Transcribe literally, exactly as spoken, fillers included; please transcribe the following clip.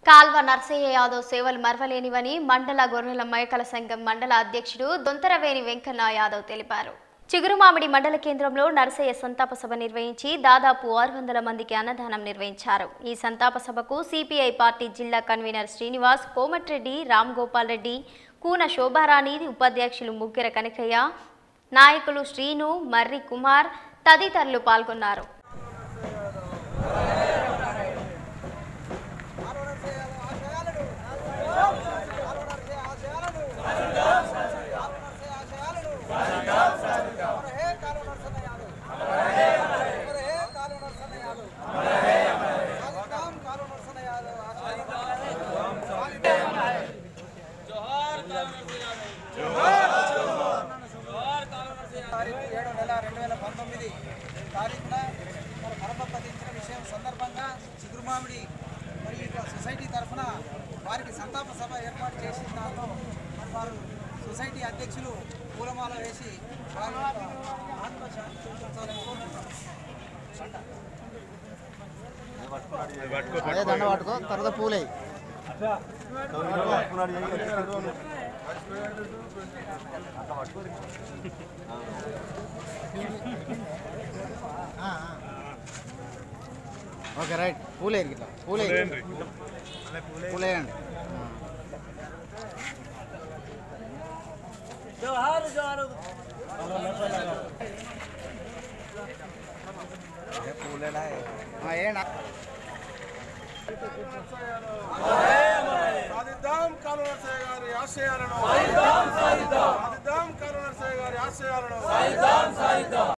కాల్వ నర్సయ్య యాదవ్ సేవలు మరవలేనివని మండల గొర్రెల మేకల సంఘం మండల అధ్యక్షుడు దొంతరవేణి వెంకన్న యాదవ్ తెలిపారు. చిగురుమామిడి మండల కేంద్రంలో నర్సయ్య సంతాప సభ నిర్వహించి దాదాపు ఆరు వందల మందికి అన్నదానం నిర్వహించారు. ఈ సంతాప సభకు సిపిఐ పార్టీ జిల్లా కన్వీనర్ శ్రీనివాస్, కోమటిరెడ్డి, రామ్ గోపాల్ రెడ్డి, కూన శోభారాణి, ఉపాధ్యక్షులు ముగ్గిర కనకయ్య, నాయకులు శ్రీను, మర్రి కుమార్ తదితరులు పాల్గొన్నారు. ఏడు నెల రెండు వేల పంతొమ్మిది తారీఖున మన పరమపదించిన విషయం సందర్భంగా చిగురుమామిడి మరియు సొసైటీ తరఫున వారికి సంతాప సభ ఏర్పాటు చేసిన దాంట్లో వారు సొసైటీ అధ్యక్షులు పూలమాల వేసి వారి దండ పట్టుకో తర్వాత పూలే ఓకే రైట్ పూలే ఇట్లా పూలే పూలేయండి. జోహార్ జోహార్ పూలేనా ఏంటి సాధిద్దాం కాలువ నర్సయ్య గారి ఆశయాలను సాధిద్దాం కాలువ నర్సయ్య గారి ఆశయాలను